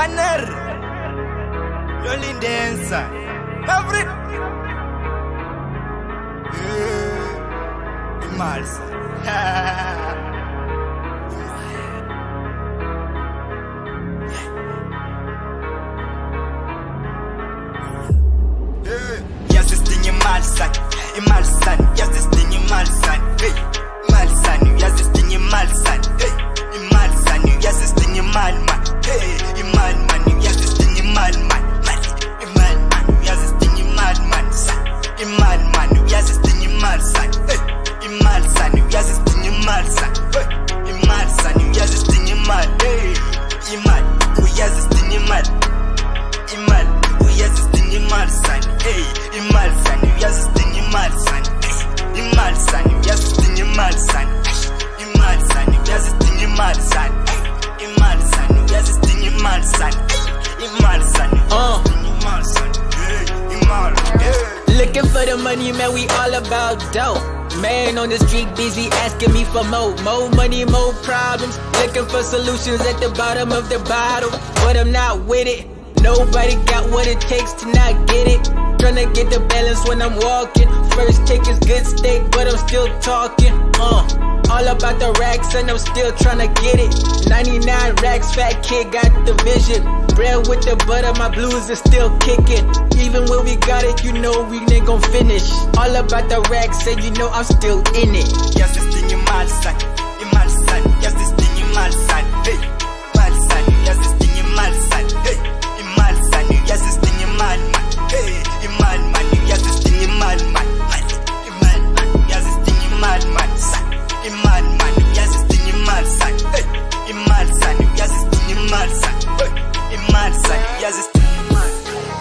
Janner, Rolling Dancer, favorite. Imalsa. Ja se stinge malsan, imalsan. Ja se stinge malsan, hey. Malsan, ja se stinge malsan, hey. Imalsan, ja se stinge malman, hey. Imalman, ja se stinge malman, Imalman, ja se stinge malman, Imalman, ja se stinge malsan, hey. Imalsan, ja se stinge malsan, hey. Imalsan, ja se stinge mal, hey. Imal, ja se stinge mal, Imal, ja se stinge malsan, hey. Imalsan, ja se stinge malsan, Imalsan, ja se stinge malsan, Imalsan, ja se stinge malsan, Imalsan, ja se stinge malsan, Imalsan, Imalsan, Looking for the money, man, we all about dough. Man on the street busy asking me for more money, more problems. Looking for solutions at the bottom of the bottle, but I'm not with it. Nobody got what it takes to not get it. Tryna get the balance when I'm walking. First take is good steak, but I'm still talking. All about the racks and I'm still tryna get it. 99 racks, fat kid got the vision. Bread with the butter, my blues is still kicking. Even when we got it, you know we ain't gon' finish. All about the racks and you know I'm still in it. Yes, this thing in Malsan, Imalsan. Yes, this thing in Malsan, hey. Malsan, yes, this thing in Malsan, hey. Imalsan, yes, this thing in Malman, hey. Imalman, yes, this thing in Malman, Imalman, yes, this thing in Malman, Imalman, yes, this thing in Malsan, hey. Imalsan, yes, this thing in Malsan, hey. Imalsan, yes, this thing in Malsan.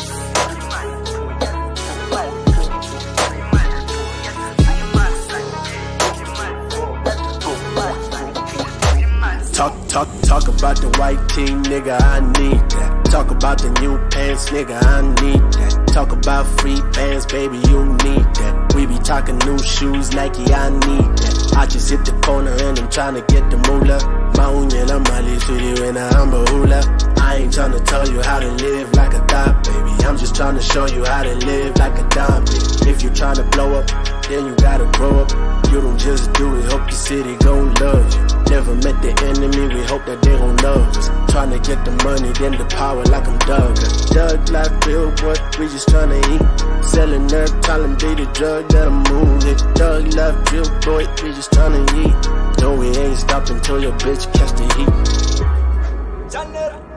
Talk about the white tee, nigga, I need that. Talk about the new pants, nigga, I need that. Talk about free pants, baby, you need that. We be talking new shoes, Nike, I need that. I just hit the corner and I'm tryna get the moolah. Maunya na mali sweetie when I'm a hula. I ain't tryna tell you how to live like a thot, baby. I'm just tryna show you how to live like a dime, baby. If you tryna blow up, then you gotta grow up. You don't just do it, hope the city gon' love you. Never met the enemy, we hope that they gon' love us. Tryna get the money, then the power like I'm Doug. Doug like real boy, we just tryna eat. Selling nerve, tryna be the drug that I'm moving. Doug like real boy, we just tryna eat. No, we ain't stopping till your bitch catch the heat.